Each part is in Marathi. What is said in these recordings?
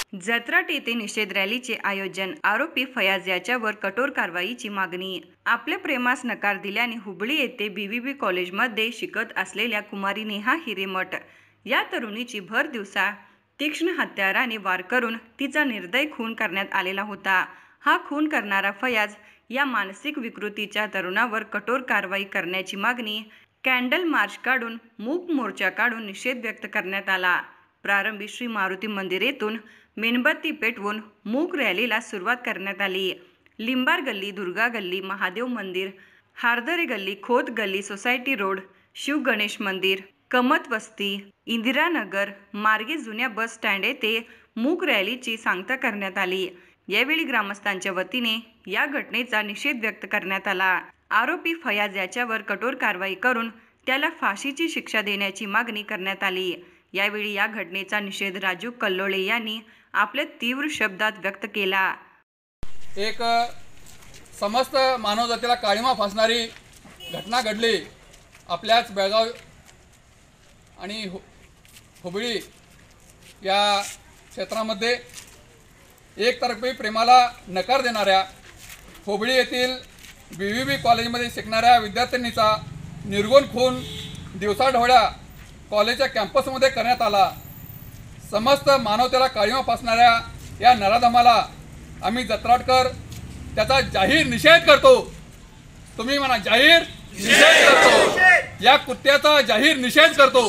जत्राट येथे निषेध रॅलीचे आयोजन, आरोपी फयाज याच्यावर कठोर कारवाईची मागणी. आपल्या प्रेमास नकार दिल्याने हुबळी येथे बीव्हीबी कॉलेजमध्ये शिकत असलेल्या कुमारी नेहा हिरेमठ या तरुणीची भर दिवसा तीक्ष्ण हत्याराने वार करून तिचा निर्दय खून करण्यात आलेला होता. हा खून करणारा फयाज या मानसिक विकृतीच्या तरुणावर कठोर कारवाई करण्याची मागणी कॅन्डल मार्च काढून, मूक मोर्चा काढून निषेध व्यक्त करण्यात आला. प्रारंभी श्री मारुती मंदिर येथून मेणबत्ती पेटवून मूक रॅलीला सुरुवात करण्यात आली. लिंबार गल्ली, दुर्गा गल्ली, महादेव मंदिर, हारदरे गल्ली, खोत गल्ली, सोसायटी रोड, शिव गणेश मंदिर, कमत वस्ती, इंदिरानगर मार्गे जुन्या बस स्टँड येथे मूक रॅलीची सांगता करण्यात आली. यावेळी ग्रामस्थांच्या वतीने या घटनेचा निषेध व्यक्त करण्यात आला. आरोपी फयाज याच्यावर कठोर कारवाई करून त्याला फाशीची शिक्षा देण्याची मागणी करण्यात आली. यावेळी या घटनेचा निषेध राजू कल्लोळे यांनी आपल्या तीव्र शब्दात व्यक्त केला. एक समस्त मानवजातीला काळिमा फासणारी घटना घडली आपल्याच बेळगाव आणि हुबळी या क्षेत्रामध्ये. एकतर्फी प्रेमाला नकार देणाऱ्या हुबळी येथील बीव्हीबी कॉलेजमध्ये शिकणाऱ्या विद्यार्थिनीचा निर्घृण खून दिवसाढवळ्या कॉलेजच्या कॅम्पसमध्ये करण्यात आला. समस्त मानवतेला काळिमा फासणाऱ्या या नराधमाला आम्ही जत्राटकर त्याचा जाहीर निषेध करतो. तुम्ही म्हणा, जाहीर निषेध करतो. या कुत्त्याचा जाहीर निषेध करतो.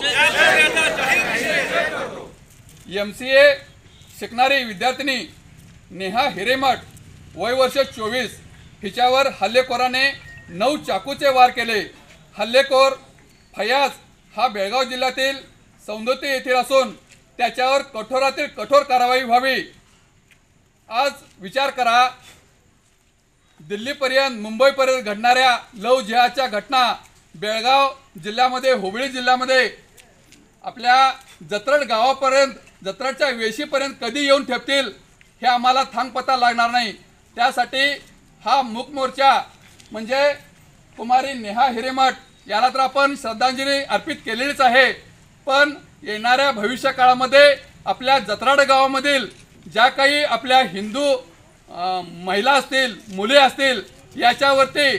MCA शिकणारी विद्यार्थिनी नेहा हिरेमठ, वय वर्ष 24, हिच्यावर हल्लेखोराने 9 चाकूचे वार केले. हल्लेखोर फयाज हा बेळगाव जिल्ह्यातील सौंदत्ती येथील असून त्याच्यावर कठोरातील कठोर कारवाई व्हावी. आज विचार करा, दिल्लीपर्यंत, मुंबईपर्यंत घडणाऱ्या लव जिहादच्या घटना बेळगाव जिल्ह्यामध्ये, हुबळी जिल्ह्यामध्ये, आपल्या जत्राट गावापर्यंत, जत्राटच्या वेशीपर्यंत कधी येऊन ठेपतील हे आम्हाला थांगपत्ता लागणार नाही. त्यासाठी हा मूक मोर्चा म्हणजे कुमारी नेहा हिरेमठ याला तर आपण श्रद्धांजली अर्पित केलेलीच आहे. पण येणाऱ्या भविष्य काळामध्ये आपल्या जत्राट गावामधील ज्या काही आपल्या हिंदू महिला असतील, मुले असतील, याच्यावरती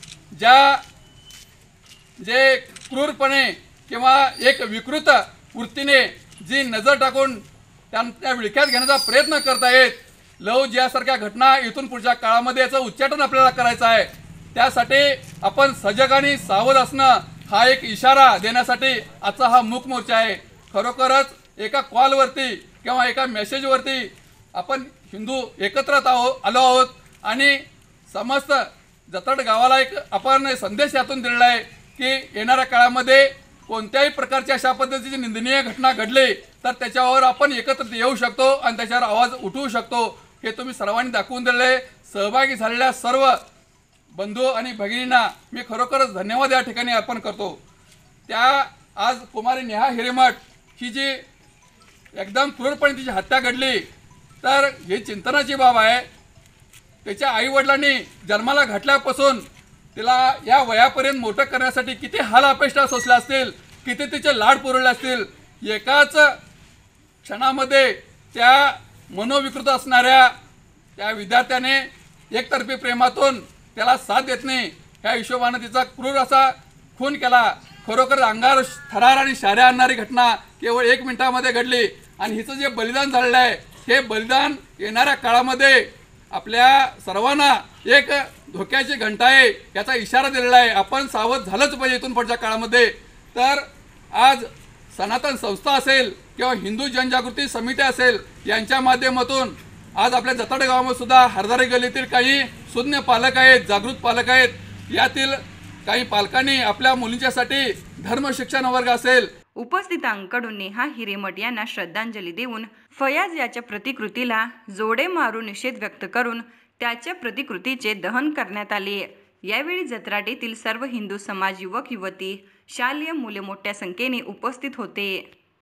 जे क्रूरपणे किंवा एक विकृत वृत्तीने जी नजर टाकून त्यांना विळख्यात घेण्याचा प्रयत्न करत आहेत, लव जिहासारख्या घटना इथून पुढच्या काळामध्ये याचं उच्चाटन आपल्याला करायचं आहे. त्यासाठी आपण सजग आणि सावध असणं हा एक इशारा देण्यासाठी आजचा हा मूक मोर्चा आहे. खरोखरच एका कॉलवरती किंवा एका मेसेजवरती आपण हिंदू एकत्र आलो आहोत आणि समस्त जत्राट गावाला एक आपण संदेश यातून दिलेला आहे की येणाऱ्या काळामध्ये कोणत्याही प्रकारची अशा पद्धतीची निंदनीय घटना घडली तर त्याच्यावर आपण एकत्र येऊ शकतो आणि त्याच्यावर आवाज उठवू शकतो. हे तुम्ही सर्वांनी दाखवून दिले. सहभागी झालेल्या सर्व बंधू आणि भगिनींना मी खरोखरच धन्यवाद या ठिकाणी अर्पण करतो. त्या आज कुमारी नेहा हिरेमठ ही जी एकदम क्रूरपणे तिची हत्या घडली तर ही चिंतनाची बाब आहे. त्याच्या आईवडिलांनी जन्माला घातल्यापासून तिला या वयापर्यंत मोठं करण्यासाठी किती हाल अपेष्टा सोसल्या असतील, किती तिचे लाड पुरवले असतील. एकाच क्षणामध्ये त्या मनोविकृत असणाऱ्या त्या विद्यार्थ्याने एकतर्फी प्रेमातून त्याला साथ देत नाही ह्या हिशोबाने तिचा क्रूर असा खून केला. खरोखर अंगावर थरार आणि शाऱ्या आणणारी घटना केवळ 1 मिनिटामध्ये घडली आणि हिचं जे बलिदान झालेलं आहे हे बलिदान येणाऱ्या काळामध्ये आपल्या सर्वांना एक धोक्याची घंटा आहे याचा इशारा दिलेला आहे. आपण सावध झालंच पाहिजे इथून पुढच्या काळामध्ये. तर आज सनातन संस्था असेल किंवा हिंदू जनजागृती समिती असेल यांच्या माध्यमातून आज आपल्या जत्राट गावामध्ये सुद्धा हरदारे गल्लीतील काही सुज्ञ पालक आहेत, जागृत पालक आहेत. यातील काही पालकांनी आपल्या मुलींच्यासाठी धर्मशिक्षण वर्ग असेल. उपस्थितांकडून नेहा हिरेमठ यांना श्रद्धांजली देऊन फयाज याच्या प्रतिकृतीला जोडे मारून निषेध व्यक्त करून त्याच्या प्रतिकृतीचे दहन करण्यात आले. यावेळी जत्राट येथील सर्व हिंदू समाज, युवक युवती, शालेय मुले मोठ्या संख्येने उपस्थित होते.